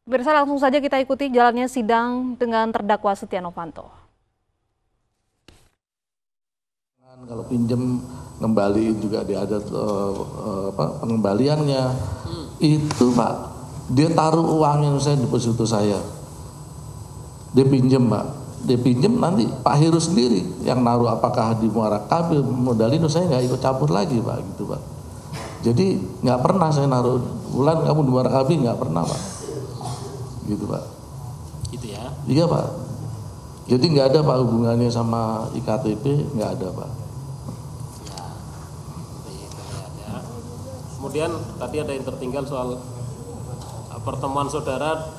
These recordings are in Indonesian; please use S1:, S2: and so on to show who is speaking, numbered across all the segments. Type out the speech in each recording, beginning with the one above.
S1: Pemirsa, langsung saja kita ikuti jalannya sidang dengan terdakwa Setia Novanto.
S2: Kalau pinjem ngembaliin juga dia ada pengembaliannya. Itu Pak, dia taruh uangnya saya deposito saya. Dia pinjem Pak, dia pinjem nanti Pak Heru sendiri yang naruh, apakah di Muara Kabil modalin, saya nggak ikut campur lagi Pak, gitu Pak. Jadi nggak pernah saya naruh, Bulan kamu di Muara Kabil nggak pernah Pak, gitu Pak.
S3: Gitu ya?
S2: Iya Pak. Jadi nggak ada Pak hubungannya sama IKTP, nggak ada Pak.
S3: Kemudian tadi ada yang tertinggal soal pertemuan saudara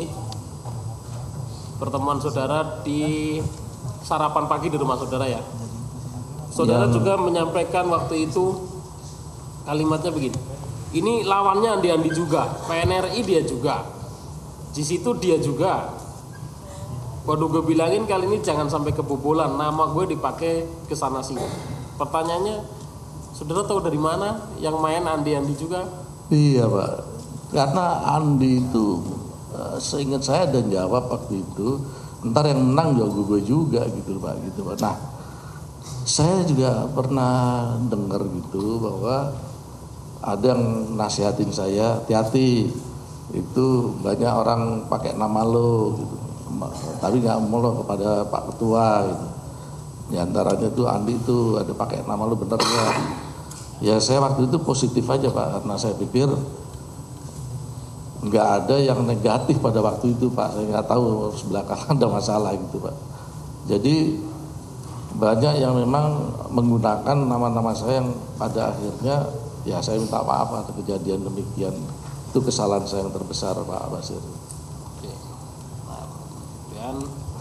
S3: di sarapan pagi di rumah saudara ya. Saudara juga menyampaikan waktu itu kalimatnya begini. Ini lawannya Andi juga, PNRI dia juga. Di situ dia juga. Waduh, gue bilangin kali ini jangan sampai kebobolan, nama gue dipakai ke sana sini. Pertanyaannya, saudara tahu dari mana yang main Andi juga?
S2: Iya Pak, karena Andi itu seingat saya dan jawab waktu itu, ntar yang menang gue juga gitu Pak, gitu Pak. Nah, saya juga pernah dengar gitu bahwa ada yang nasihatin saya, hati-hati, itu banyak orang pakai nama lo gitu, tapi nggak mau lo kepada Pak Ketua gitu. Di antaranya tuh Andi itu ada pakai nama lu, bener ya? Ya saya waktu itu positif aja Pak, karena saya pikir nggak ada yang negatif pada waktu itu Pak. Saya nggak tahu sebelah kanan ada masalah gitu Pak. Jadi banyak yang memang menggunakan nama-nama saya yang pada akhirnya ya saya minta maaf atas kejadian demikian. Itu kesalahan saya yang terbesar Pak Basir.
S3: Oke. Nah, kemudian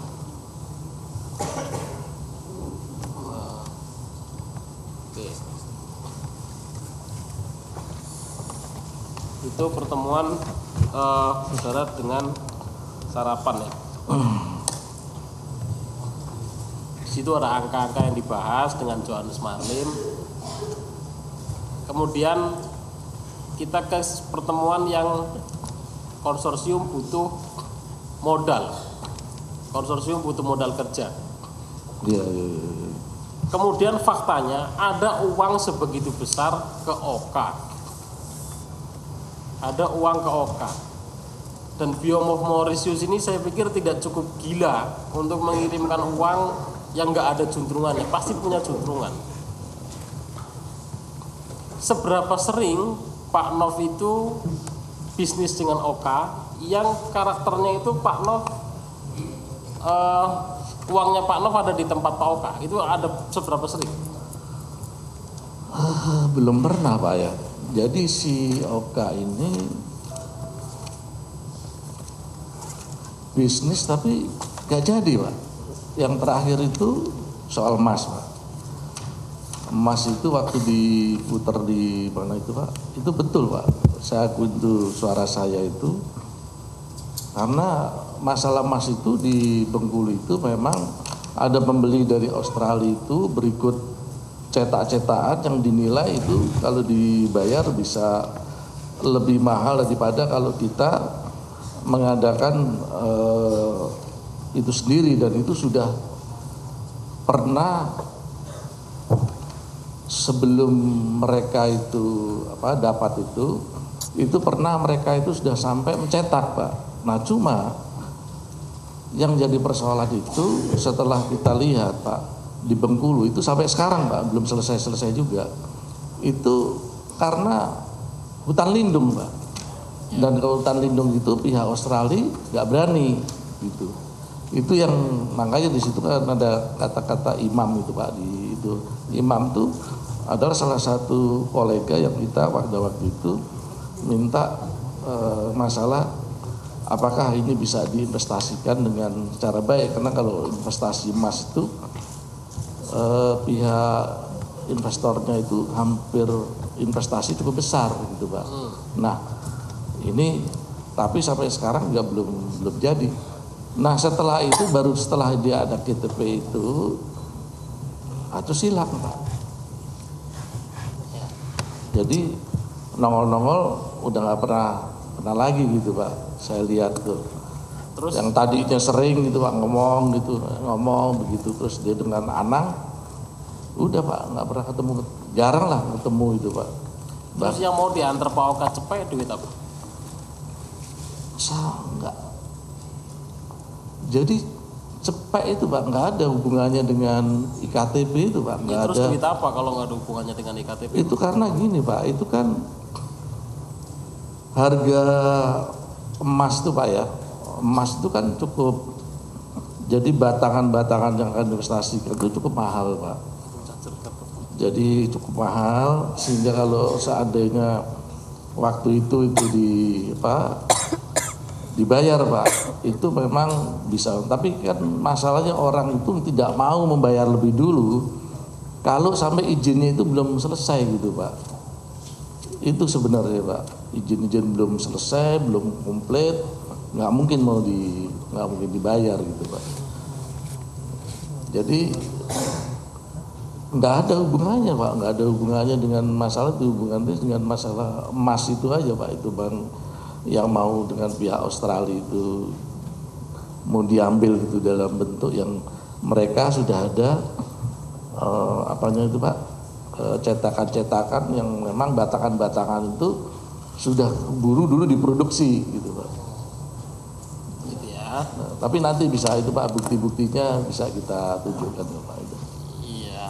S3: itu pertemuan saudara dengan sarapan ya. Di situ ada angka-angka yang dibahas dengan Johannes Marlim. Kemudian kita ke pertemuan yang konsorsium butuh modal. Konsorsium butuh modal kerja.
S2: Iya.
S3: Kemudian faktanya ada uang sebegitu besar ke OK. Ada uang ke OK. Dan Biomove Mauritius ini saya pikir tidak cukup gila untuk mengirimkan uang yang nggak ada juntrungannya, pasti punya juntrungan. Seberapa sering Pak Nov itu bisnis dengan OK yang karakternya itu Pak Nov uangnya Pak Nov ada di tempat Pak OK, itu ada seberapa sering?
S2: Belum pernah Pak ya. Jadi si OK ini bisnis tapi gak jadi Pak. Yang terakhir itu soal emas Pak. Emas itu waktu diputar di mana itu Pak, itu betul Pak. Saya akui itu suara saya itu. Karena masalah emas itu di Bengkulu itu memang ada pembeli dari Australia itu berikut cetak-cetakan yang dinilai itu kalau dibayar bisa lebih mahal daripada kalau kita mengadakan itu sendiri, dan itu sudah pernah sebelum mereka itu dapat itu pernah mereka itu sudah sampai mencetak Pak. Nah cuma yang jadi persoalan itu setelah kita lihat Pak di Bengkulu itu sampai sekarang Pak belum selesai juga, itu karena hutan lindung Pak. Dan kalau hutan lindung itu pihak Australia nggak berani gitu. Itu yang makanya di situ kan ada kata-kata imam itu Pak, di itu imam itu adalah salah satu kolega yang kita waktu itu minta masalah apakah ini bisa diinvestasikan dengan cara baik, karena kalau investasi emas itu pihak investornya itu hampir investasi cukup besar gitu Pak. Nah ini tapi sampai sekarang juga belum jadi. Nah setelah itu baru setelah dia ada KTP itu silang Pak. Jadi nongol-nongol udah nggak pernah lagi gitu Pak. saya lihat tuh.
S3: Terus
S2: Yang tadinya sering gitu Pak ngomong begitu, terus dia dengan Anang, udah Pak nggak pernah ketemu, jarang lah ketemu itu Pak.
S3: terus yang mau diantar Pak Oka cepet duit apa?
S2: Enggak. Jadi cepet itu Pak nggak ada hubungannya dengan IKTP itu Pak, nggak
S3: Ya, terus
S2: ada.
S3: duit apa kalau nggak ada hubungannya dengan iktp?
S2: Itu karena gini Pak, itu kan harga emas tuh Pak ya, emas itu kan cukup, jadi batangan-batangan yang akan investasikan itu cukup mahal Pak. Jadi cukup mahal sehingga kalau seandainya waktu itu dibayar Pak, itu memang bisa. Tapi kan masalahnya orang itu tidak mau membayar lebih dulu kalau sampai izinnya itu belum selesai gitu Pak. Itu sebenarnya Pak, izin-izin belum selesai, belum komplit, nggak mungkin dibayar gitu Pak. Jadi nggak ada hubungannya Pak, nggak ada hubungannya dengan masalah itu, hubungannya dengan masalah emas itu aja Pak. Itu bang yang mau dengan pihak Australia itu mau diambil gitu dalam bentuk yang mereka sudah ada cetakan-cetakan yang memang batangan-batangan itu sudah dulu diproduksi gitu Pak.
S3: Gitu ya.
S2: Nah, tapi nanti bisa itu Pak, bukti-buktinya bisa kita tunjukkan ya Pak itu.
S3: Iya.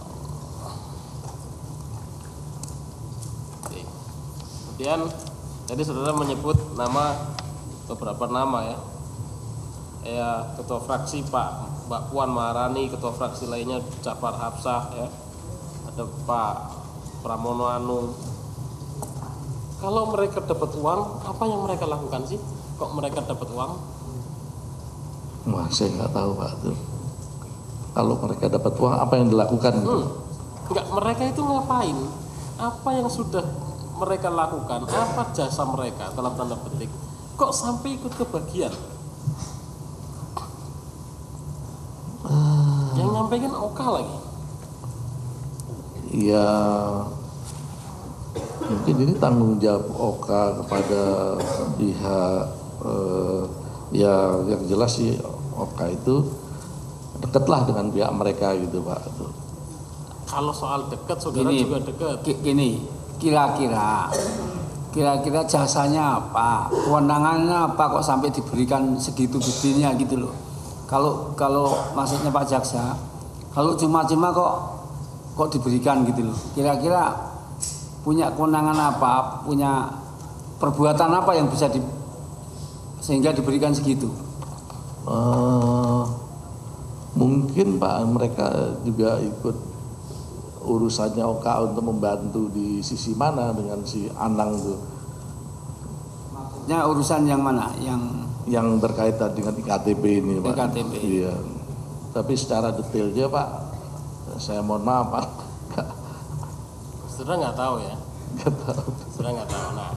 S3: Oke. Kemudian tadi saudara menyebut beberapa nama ya. Ketua fraksi Mbak Puan Maharani, ketua fraksi lainnya Jafar Hapsah ya. Ada Pak Pramono Anung. Kalau mereka dapat uang, apa yang mereka lakukan sih? Kok mereka dapat uang?
S2: Wah, saya nggak tahu Pak tuh. Kalau mereka dapat uang, apa yang dilakukan? Gitu?
S3: Enggak, mereka itu ngapain? Apa yang sudah mereka lakukan? Apa jasa mereka dalam tanda petik? Kok sampai ikut kebagian? Yang nyampaikan Oka lagi.
S2: Ya, mungkin ini tanggung jawab Oka kepada pihak ya yang jelas sih Oka itu dekatlah dengan pihak mereka gitu Pak.
S3: Kalau soal dekat, saudara
S4: Gini,
S3: juga dekat.
S4: Gini, kira-kira jasanya apa, kewenangannya apa kok sampai diberikan segitu gedenya gitu loh. Kalau maksudnya Pak Jaksa, kalau cuma-cuma kok diberikan gitu loh. Kira-kira punya kewenangan apa, punya perbuatan apa yang bisa sehingga diberikan segitu?
S2: Mungkin Pak mereka juga ikut urusannya Oka untuk membantu di sisi mana dengan si Anang tuh.
S4: Maksudnya urusan yang mana?
S2: Yang berkaitan dengan IKTP ini Pak.
S4: IKTP.
S2: Iya. Tapi secara detailnya Pak, saya mohon maaf Pak.
S3: Saudara nggak tahu ya?
S2: Nggak tahu.
S3: Saudara nggak tahu. Nah,